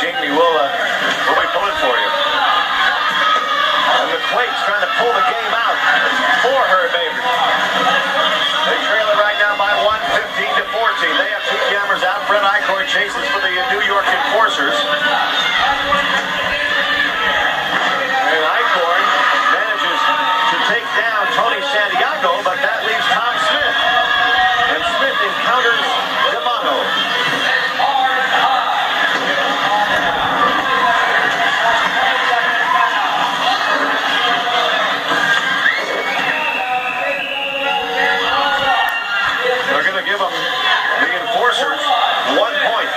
Jamie will be pulling for you. And the Quakes trying to pull the game out for her Baby. They trail it right now by 1, 15-14. They have two cameras out. Brett Icord chases for the New York Enforcers. And Icord manages to take down Tony Santiago, but that leaves Tom Smith. And Smith encounters D'Amato. They're going to give them, the Enforcers, 1 point.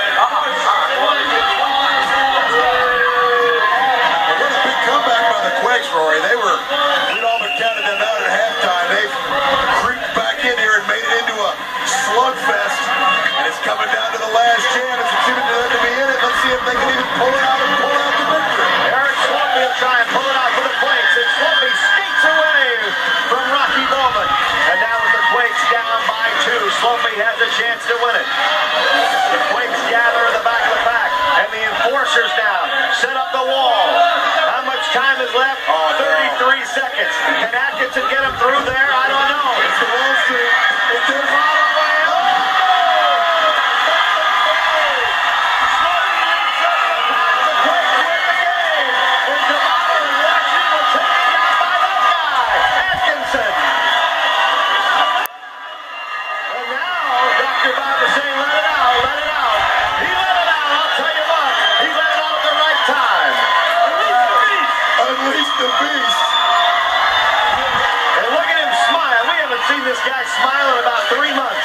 What a big comeback by the Quakes, Rory. They were, we'd all but counted them out at halftime. They've creeped back in here and made it into a slugfest. And it's coming down to the last chance. It's too good to be in it. Let's see if they can even pull it out and pull out the victory. Eric Sloppy will try and pull it out for the Quakes. And Sloppy skates away from Rocky Bowman. And now with the Quakes down by 2, Sloppy has a chance to win it. The Quakes gather in the back of the pack. And the Enforcers now set up the wall. How much time is left? 33 seconds. Can Atkinson get him through there? I don't know. It's the Wall Street. It's their bottom way. The beast. And look at him smile. We haven't seen this guy smile in about 3 months.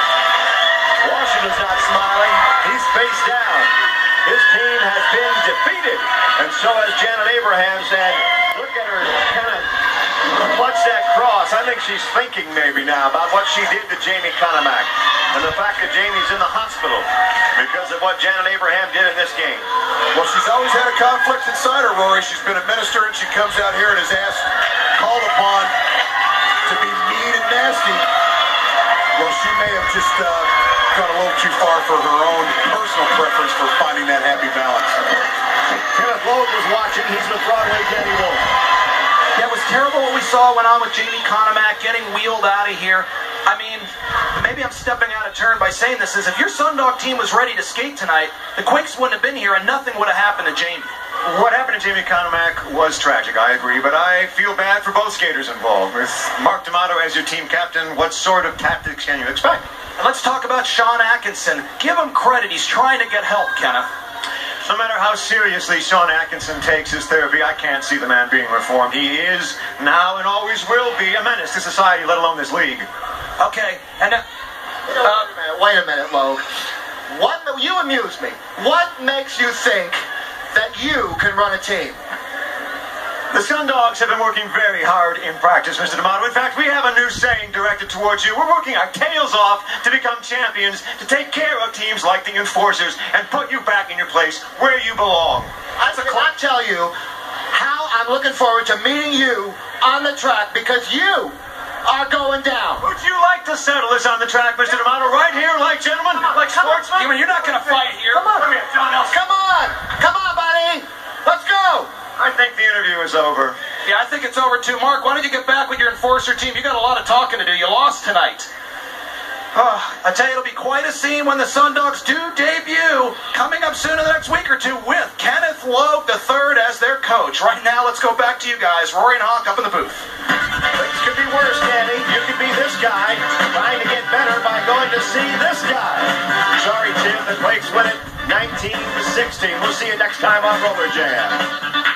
Washington's not smiling. He's face down. His team has been defeated. And so has Janet Abrahams. And look at her kind of clutch that cross. I think she's thinking maybe now about what she did to Jamie Conamack. And the fact that Jamie's in the hospital because of what Janet Abraham did in this game. Well, she's always had a conflict inside her, Rory. She's been a minister, and she comes out here and is asked, called upon to be mean and nasty. Well, she may have just gone a little too far for her own personal preference for finding that happy balance. Kenneth Logue was watching. He's with Broadway Danny Wolf. Yeah, it was terrible what we saw went on with Jamie Conamack getting wheeled out of here. I mean, maybe I'm stepping out of turn by saying this, is if your Sundog team was ready to skate tonight, the Quakes wouldn't have been here and nothing would have happened to Jamie. What happened to Jamie Conamack was tragic, I agree, but I feel bad for both skaters involved. With Mark D'Amato as your team captain, what sort of tactics can you expect? And let's talk about Sean Atkinson. Give him credit, he's trying to get help, Kenneth. No matter how seriously Sean Atkinson takes his therapy, I can't see the man being reformed. He is, now and always will be, a menace to society, let alone this league. Okay, and wait a minute, Logue. You amuse me. What makes you think that you can run a team? The Sundogs have been working very hard in practice, Mr. D'Amato. In fact, we have a new saying directed towards you. We're working our tails off to become champions, to take care of teams like the Enforcers, and put you back in your place where you belong. I cannot tell you how I'm looking forward to meeting you on the track, because you are going down. Would you like to settle this on the track, Mr. D'Amato, right here, like gentlemen, like sportsmen? You mean you're not going to fight here? Come on. Come on. Come on, buddy. Let's go. I think the interview is over. Yeah, I think it's over too. Mark, why don't you get back with your Enforcer team? You got a lot of talking to do. You lost tonight. I tell you, it'll be quite a scene when the Sundogs do debut, coming up soon in the next week or two with Kenneth Logue III as their coach. Right now, let's go back to you guys. Rory and Hawk up in the booth. Things could be worse, Danny. You could be this guy trying to get better by going to see this guy. Sorry, Tim, the Quakes win it 19-16. We'll see you next time on RollerJam.